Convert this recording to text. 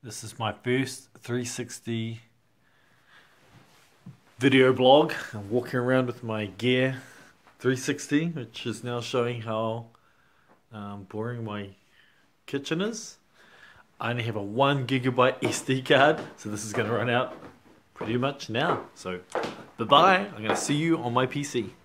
This is my first 360 video blog. I'm walking around with my Gear 360, which is now showing how boring my kitchen is. I only have a 1 GB SD card, so this is going to run out pretty much now. So bye bye, I'm going to see you on my PC.